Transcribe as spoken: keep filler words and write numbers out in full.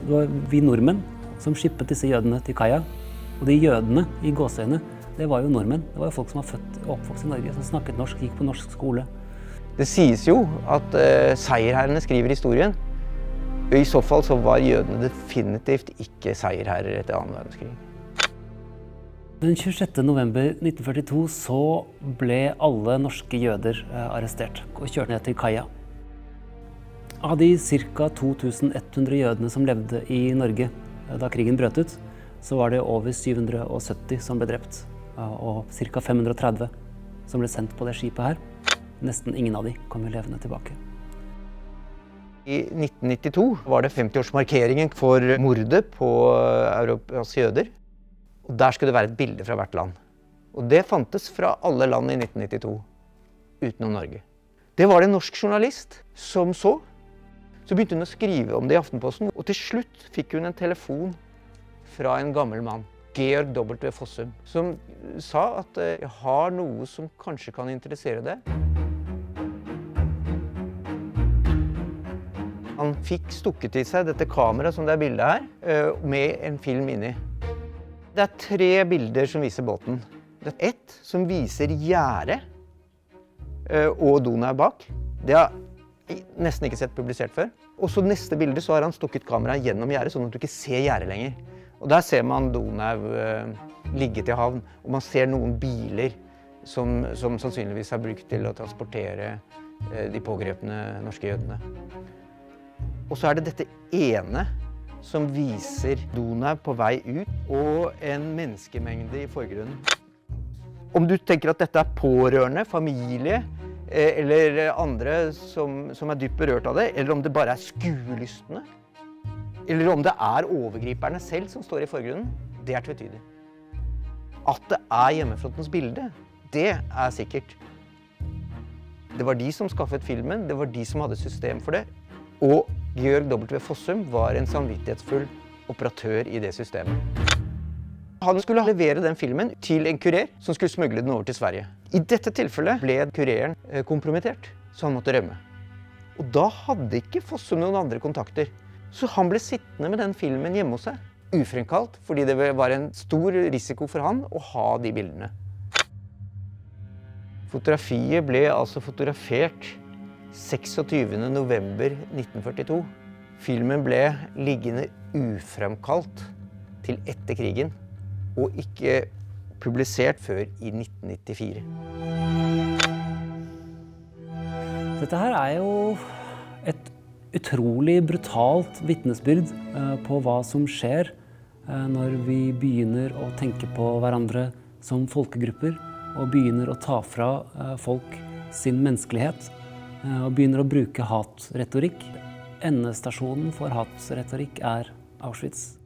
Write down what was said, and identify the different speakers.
Speaker 1: Det var vi nordmenn som skippet disse jødene til kaia. Og de jødene i gåseøyne, det var jo nordmenn. Det var jo folk som var født og oppvokst i Norge, som snakket norsk, gikk på norsk skole.
Speaker 2: Det sies jo at uh, seierherrene skriver historien. I så fall så var jødene definitivt ikke seierherrer etter annen verdenskrig.
Speaker 1: Den tjuesjette november nitten førtito så ble alle norske jøder uh, arrestert og kjørt ned til kaia. Av de ca. to tusen ett hundre jødene som levde i Norge da krigen brøt ut, så var det over syv hundre sytti som ble drept, og ca. fem hundre tretti som ble sendt på det skipet her. Nesten ingen av de kom jo levende tilbake.
Speaker 2: I nitten nittito var det femtiårsmarkeringen for mordet på Europas jøder. Og der skulle det være et bilde fra hvert land. Og det fantes fra alle land i nitten nittito, utenom Norge. Det var det en norsk journalist som så. Så begynte hun å skrive om det i Aftenposten, og til slutt fikk hun en telefon fra en gammel mann, Georg W. Fossum, som sa at jeg har noe som kanskje kan interessere deg. Han fikk stukket i seg dette kameraet som det er bildet her, med en film inni. Det er tre bilder som viser båten. Det er ett som viser gjerdet og Donau bak. Det har jeg nesten ikke sett publisert før. Og så neste bilde så har han stukket kameraet gjennom gjerdet, sånn at du ikke ser gjerdet lenger. Og der ser man Donau uh, ligge til havn, og man ser noen biler som, som sannsynligvis er brukt til å transportere uh, de pågrepne norske jødene. Og så er det dette ene som viser Donau på vei ut, og en menneskemengde i forgrunnen. Om du tenker at dette er pårørende, familie, eller andre som, som er dypt berørt av det, eller om det bare er skuelystne, eller om det er overgriperne selv som står i forgrunnen, det er tvetydig. At det er hjemmefrontens bilde, det er sikkert. Det var de som skaffet filmen, det var de som hadde system for det, og Georg W. Fossum var en samvittighetsfull operatør i det systemet. Han skulle levere den filmen til en kurer som skulle smugle den over til Sverige. I dette tilfellet ble kureren kompromittert, så han måtte rømme. Og da hadde ikke Fossum noen andre kontakter. Så han ble sittende med den filmen hjemme hos seg, ufremkalt, fordi det var en stor risiko for han å ha de bildene. Fotografiet ble altså fotografert seksogtyvende november nitten førtito. Filmen ble liggende ufremkalt til etter krigen, og ikke publisert før i nitten nittifire.
Speaker 1: Dette her er jo et utrolig brutalt vitnesbyrd på hva som skjer når vi begynner å tenke på hverandre som folkegrupper, og begynner å ta fra folk sin menneskelighet, og begynner å bruke hatretorikk. Endestasjonen for hatretorikk er Auschwitz.